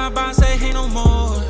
drive by and say, hey, no more.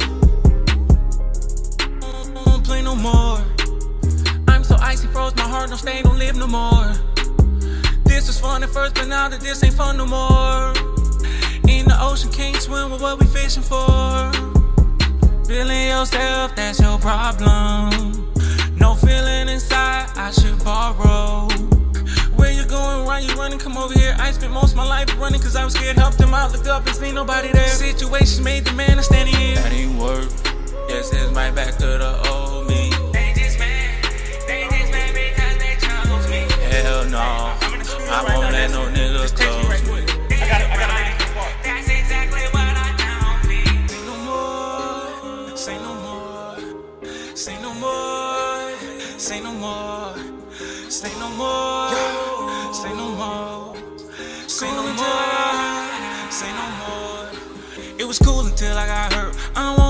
Don't play no more. I'm so icy froze, my heart don't stay, don't live no more. This was fun at first, but now that this ain't fun no more. In the ocean, can't swim with what we fishing for. Feeling yourself, that's your problem. No feeling inside, I should borrow. Where you going, why you running, come over here. I spent most of my life running cause I was scared. Helped him out, look up and see nobody there. Situations made the man standing here. That ain't work, yes, it's right back to the old me. They just mad because they chose me. Hell no, I won't let no nigga close me. That's exactly what I don't need. Say no more, say no more, say no more, say no more, say no more, say no more, say no more, say no more. It was cool until I got hurt. I don't want